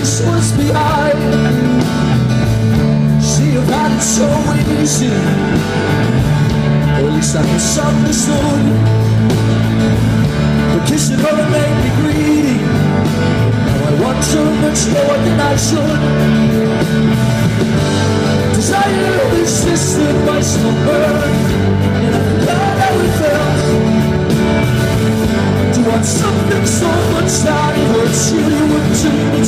this was behind. She have had it so easy, or at least I misunderstood. But kissing her made me greedy. Now I want too much more than I should. Desire resisted by some burn, and I forgot how it felt to want something so much that it hurts you. You wouldn't